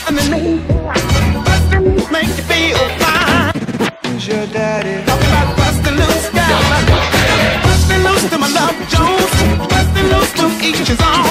bustin' the knee, bustin' make you feel fine. Who's your daddy? Talking about bustin' loose, guys. Bustin' loose to my love Jones, bustin' loose to each his own.